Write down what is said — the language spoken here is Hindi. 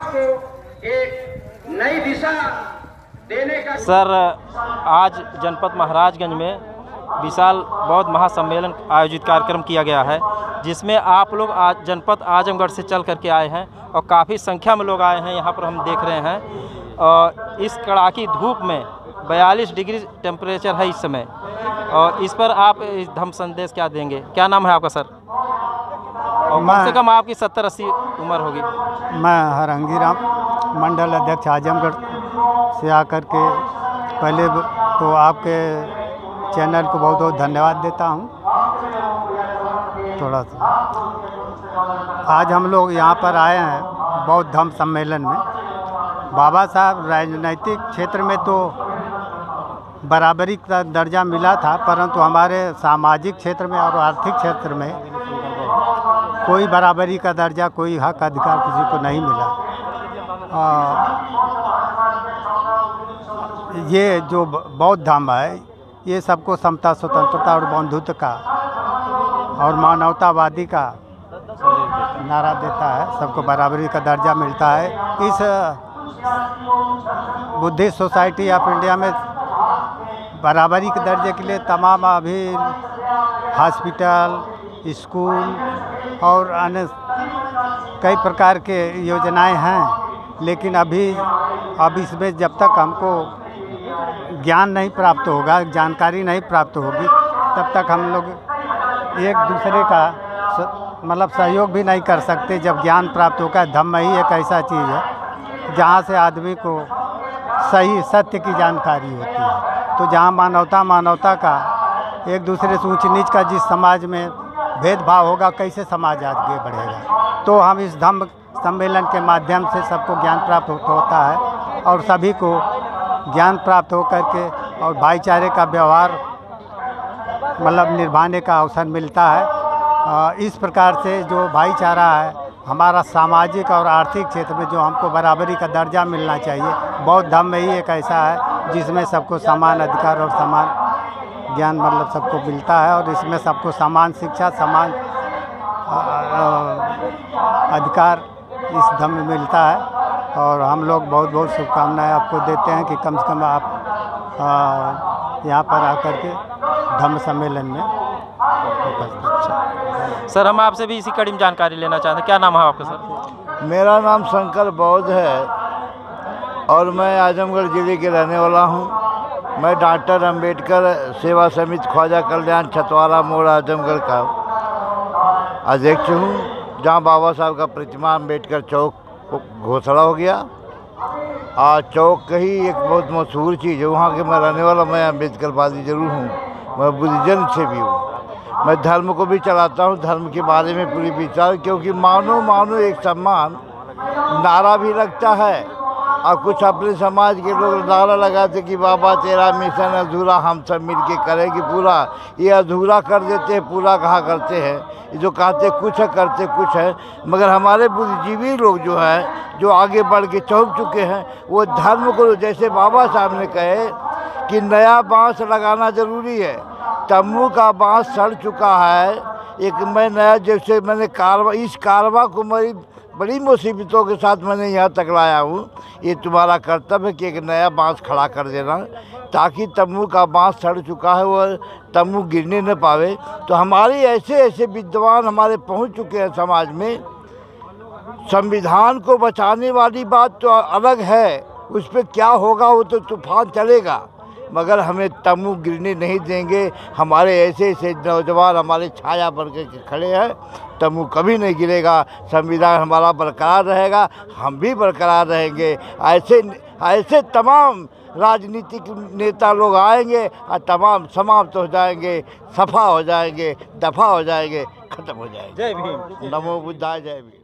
एक नई दिशा देने का। सर, आज जनपद महाराजगंज में विशाल बौद्ध महासम्मेलन आयोजित कार्यक्रम किया गया है, जिसमें आप लोग आज जनपद आजमगढ़ से चल करके आए हैं और काफ़ी संख्या में लोग आए हैं। यहाँ पर हम देख रहे हैं और इस कड़ाकी धूप में 42 डिग्री टेम्परेचर है इस समय, और इस पर आप इस धम्म संदेश क्या देंगे? क्या नाम है आपका सर? और कम से कम आपकी 70-80 उम्र होगी। मैं हरंगी राम, मंडल अध्यक्ष आजमगढ़ से आकर के पहले तो आपके चैनल को बहुत बहुत धन्यवाद देता हूँ। थोड़ा सा आज हम लोग यहाँ पर आए हैं बौद्ध धम्म सम्मेलन में। बाबा साहब राजनीतिक क्षेत्र में तो बराबरी का दर्जा मिला था, परंतु हमारे सामाजिक क्षेत्र में और आर्थिक क्षेत्र में कोई बराबरी का दर्जा, कोई हक अधिकार किसी को नहीं मिला। ये जो बौद्ध धम्म है, ये सबको समता, स्वतंत्रता और बंधुत्व का और मानवतावादी का नारा देता है। सबको बराबरी का दर्जा मिलता है। इस बुद्धिस्ट सोसाइटी ऑफ इंडिया में बराबरी के दर्जे के लिए तमाम अभी हॉस्पिटल, स्कूल और अन्य कई प्रकार के योजनाएं हैं, लेकिन अब इसमें जब तक हमको ज्ञान नहीं प्राप्त होगा, जानकारी नहीं प्राप्त होगी, तब तक हम लोग एक दूसरे का मतलब सहयोग भी नहीं कर सकते। जब ज्ञान प्राप्त होगा, धम्म ही एक ऐसा चीज़ है जहाँ से आदमी को सही सत्य की जानकारी होती है। तो जहाँ मानवता का एक दूसरे से ऊंच नीच का जिस समाज में भेदभाव होगा, कैसे समाज आगे बढ़ेगा? तो हम इस धम्म सम्मेलन के माध्यम से सबको ज्ञान प्राप्त होता है और सभी को ज्ञान प्राप्त हो करके और भाईचारे का व्यवहार मतलब निभाने का अवसर मिलता है। इस प्रकार से जो भाईचारा है हमारा सामाजिक और आर्थिक क्षेत्र में, जो हमको बराबरी का दर्जा मिलना चाहिए, बौद्ध धम्म में ही एक ऐसा है जिसमें सबको समान अधिकार और समान ज्ञान मतलब सबको मिलता है, और इसमें सबको समान शिक्षा, समान अधिकार इस धम्म में मिलता है। और हम लोग बहुत बहुत शुभकामनाएं आपको देते हैं कि कम से कम आप यहाँ पर आकर के धम्म सम्मेलन में उपस्थित। सर, हम आपसे भी इसी कड़ी में जानकारी लेना चाहते हैं। क्या नाम है आपका सर? मेरा नाम शंकर बौद्ध है और मैं आजमगढ़ ज़िले के रहने वाला हूँ। मैं डॉक्टर अंबेडकर सेवा समिति ख्वाजा कल्याण छतवारा मोड़ आजमगढ़ का अध्यक्ष हूँ, जहाँ बाबा साहब का प्रतिमा अंबेडकर चौक घोषणा हो गया। आज चौक का ही एक बहुत मशहूर चीज़ है, वहाँ के मैं रहने वाला। मैं अम्बेडकरवादी जरूर हूँ, मैं बुद्धिज्म से भी हूँ। मैं धर्म को भी चलाता हूँ, धर्म के बारे में पूरी विचार, क्योंकि मानो एक सम्मान नारा भी लगता है। और कुछ अपने समाज के लोग नारा लगाते कि बाबा तेरा मिशन अधूरा, हम सब मिलके करेंगे पूरा। ये अधूरा कर देते हैं, पूरा कहा करते हैं। ये जो कहते कुछ है, करते कुछ है। मगर हमारे बुद्धिजीवी लोग जो हैं, जो आगे बढ़ के चौंक चुके हैं, वो धर्म को, जैसे बाबा साहब ने कहे कि नया बांस लगाना ज़रूरी है। तम्बू का बांस सड़ चुका है, एक मैं नया, जैसे मैंने इस कारवा को बड़ी मुसीबतों के साथ मैंने यहाँ तक लाया हूँ। ये तुम्हारा कर्तव्य है कि एक नया बांस खड़ा कर देना, ताकि तम्बू का बांस सड़ चुका है वो तम्बू गिरने न पावे। तो हमारे ऐसे विद्वान हमारे पहुँच चुके हैं समाज में। संविधान को बचाने वाली बात तो अलग है, उस पर क्या होगा वो तो तूफान चलेगा, मगर हमें तम्बू गिरने नहीं देंगे। हमारे ऐसे नौजवान हमारे छाया बन के खड़े हैं, तम्बू कभी नहीं गिरेगा। संविधान हमारा बरकरार रहेगा, हम भी बरकरार रहेंगे। ऐसे तमाम राजनीतिक नेता लोग आएंगे और तमाम समाप्त हो जाएंगे, सफा हो जाएंगे, दफा हो जाएंगे, खत्म हो जाएंगे। जय भीम। नमो बुद्धाय, जय भीम।